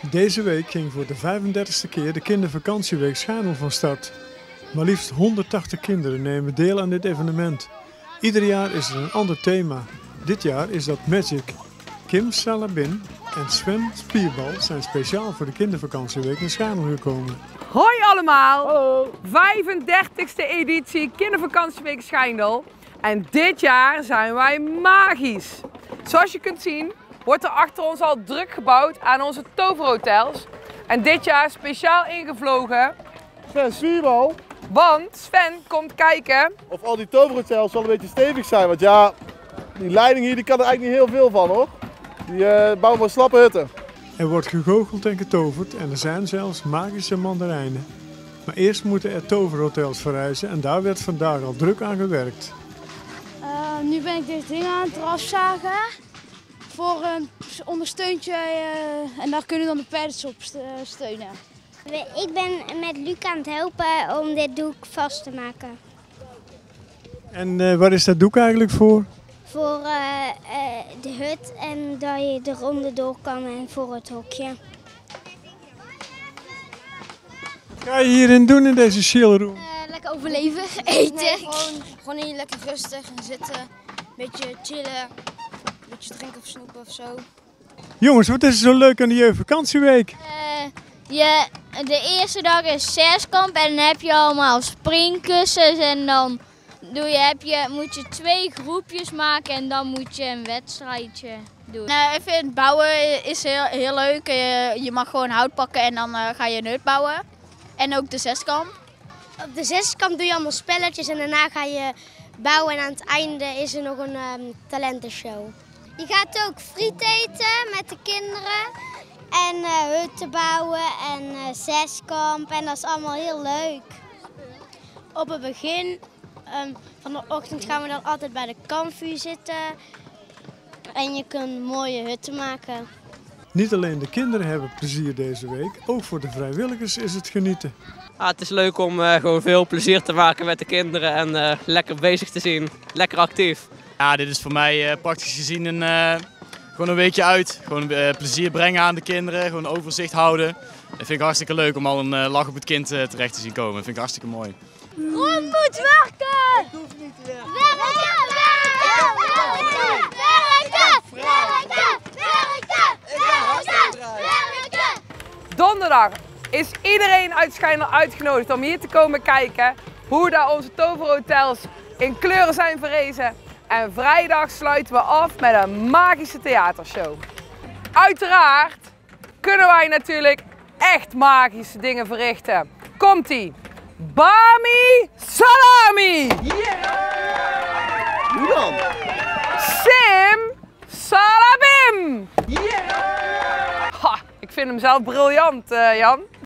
Deze week ging voor de 35e keer de kindervakantieweek Schanel van start. Maar liefst 180 kinderen nemen deel aan dit evenement. Ieder jaar is er een ander thema. Dit jaar is dat Magic. Kim Salabin en Sven Spierbal zijn speciaal voor de kindervakantieweek naar Schanel gekomen. Hoi allemaal! Hallo! 35e editie Kindervakantieweek Schijndel. En dit jaar zijn wij magisch. Zoals je kunt zien wordt er achter ons al druk gebouwd aan onze toverhotels. En dit jaar speciaal ingevlogen. Sven Spierbal. Want Sven komt kijken Of al die toverhotels wel een beetje stevig zijn. Want ja, die leiding hier die kan er eigenlijk niet heel veel van hoor. Die bouwen maar slappe hutten. Er wordt gegoocheld en getoverd en er zijn zelfs magische mandarijnen. Maar eerst moeten er toverhotels verrijzen en daar werd vandaag al druk aan gewerkt. Nu ben ik dit ding aan het afzagen voor een ondersteuntje en daar kunnen dan de padders op steunen. Ik ben met Luc aan het helpen om dit doek vast te maken. En waar is dat doek eigenlijk voor? Voor de hut en dat je eronder door kan en voor het hokje. Wat ga je hierin doen in deze chillroom? Lekker overleven, eten. Nee, gewoon hier lekker rustig gaan zitten, een beetje chillen, een beetje drinken of snoepen of zo. Jongens, wat is er zo leuk aan de jeugdvakantieweek? De eerste dag is zeskamp en dan heb je allemaal springkussens en dan moet je 2 groepjes maken en dan moet je een wedstrijdje doen. Ik vind bouwen is heel leuk. Je mag gewoon hout pakken en dan ga je een hut bouwen. En ook de zeskamp. Op de zeskamp doe je allemaal spelletjes en daarna ga je bouwen en aan het einde is er nog een talentenshow. Je gaat ook friet eten met de kinderen en hutten bouwen en zeskamp en dat is allemaal heel leuk. Op het begin van de ochtend gaan we dan altijd bij de kampvuur zitten en je kunt mooie hutten maken. Niet alleen de kinderen hebben plezier deze week, ook voor de vrijwilligers is het genieten. Het is leuk om gewoon veel plezier te maken met de kinderen en lekker bezig te zien, lekker actief. Ja, dit is voor mij praktisch gezien gewoon een weekje uit. Gewoon plezier brengen aan de kinderen, gewoon overzicht houden. Dat vind ik hartstikke leuk om al een lach op het kind terecht te zien komen. Dat vind ik hartstikke mooi. Ron moet werken! Ik hoef niet te werken. Werken! donderdag is iedereen uit Schijndel uitgenodigd om hier te komen kijken hoe daar onze toverhotels in kleuren zijn verrezen. En vrijdag sluiten we af met een magische theatershow. Uiteraard kunnen wij natuurlijk echt magische dingen verrichten. Komt-ie! Bami Salami! Hoe dan? Sim Salabim! Ha, ik vind hem zelf briljant, Jan.